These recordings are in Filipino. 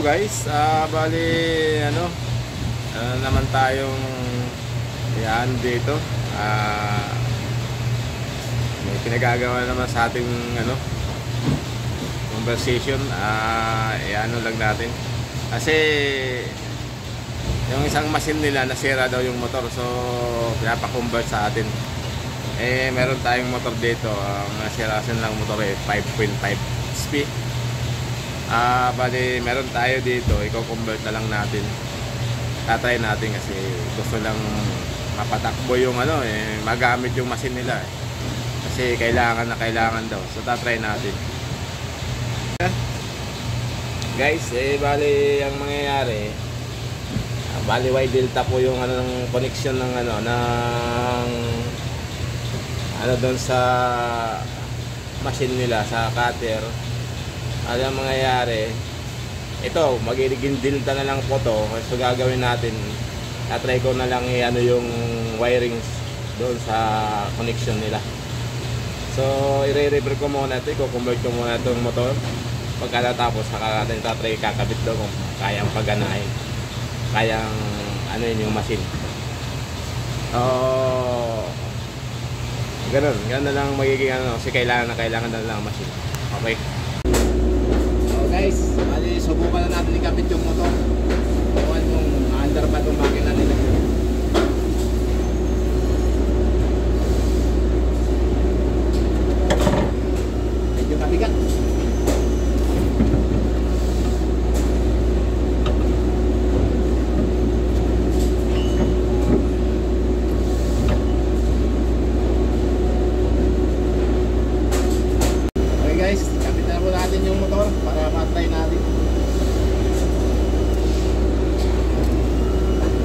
guys, bali ano, naman tayong yan dito. May pinagagawa naman sa ating ano, conversation. Ano lang natin. Kasi yung isang machine nila nasira daw yung motor, so pinapa-convert sa atin. Meron tayong motor dito, nasirasin lang motor 5.5 speed. Bali meron tayo dito, i-convert na lang natin. Tatry natin kasi gusto lang mapatakbo yung ano, magamit yung machine nila kasi kailangan daw, so tatry natin. Guys, bali ang mangyayari, bali Y delta po yung ano ng connection ng ano doon sa machine nila sa cutter. Ano ang mangyayari, ito magiging delta na lang po to. So gagawin natin, tatry ko na lang ano yung wirings doon sa connection nila. So i-repair ko muna ito, i-convert ko muna itong motor. Pagkatapos saka natin tatry kakabit doon kung kayang paganahin, kayang ano yun yung machine. Ganun na lang magiging ano, kasi kailangan na lang ang machine. Okay. Guys, bali subukan na natin ikabit yung motor. Bukan kung under pa itong makina nila. Medyo kabigat. Okay guys, ikabit na po natin yung motor para matry natin.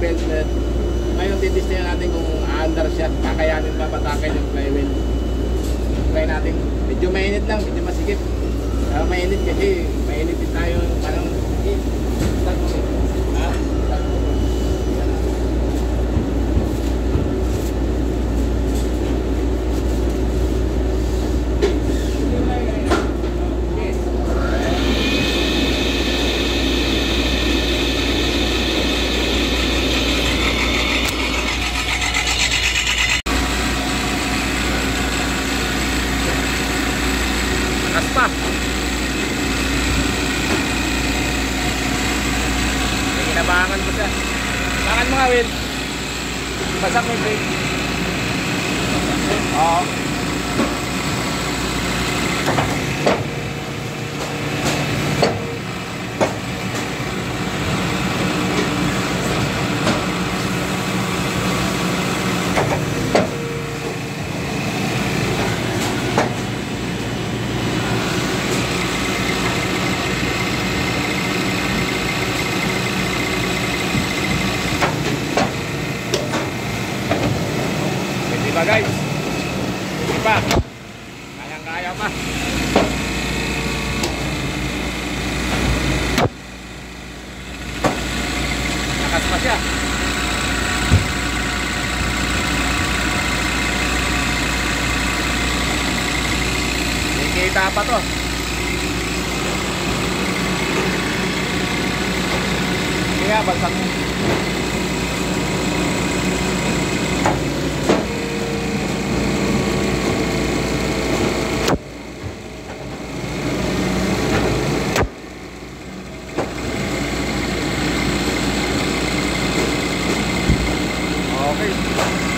belt nut. Ngayon titistingnan natin kung aandar siya, kakayanin ba patakin yung flywheel. Try natin, medyo mainit lang, medyo masikip. Mainit kasi, mainit din tayo, parang start mo. Start mo. Pa. May kinabangan ko siya. Bangan mo nga, Will. Basak mo yung brake. Oo. Diba guys? Diba? Kayang-kaya pa. Lakas pa siya. Nakikita pa to. Kaya bagsak mo. Okay.